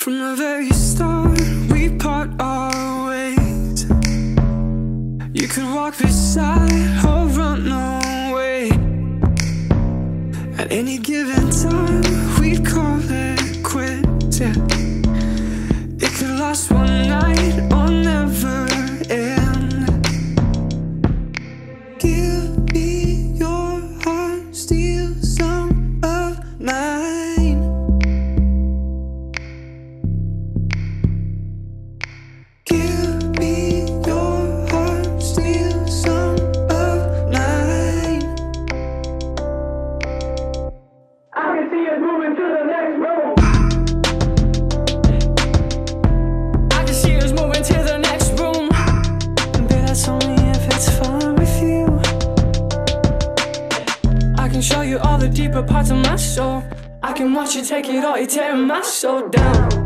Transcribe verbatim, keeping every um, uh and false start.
From the very start, we part our ways. You could walk beside or run away. At any given time, we'd call it quits, yeah. It could last one night or never end. Give me your heart, steal some of mine. Give me your heart, steal some of mine. I can see us moving to the next room. I can see us moving to the next room. But that's only if it's fine with you. I can show you all the deeper parts of my soul. I can watch you take it all, you're tearing my soul down.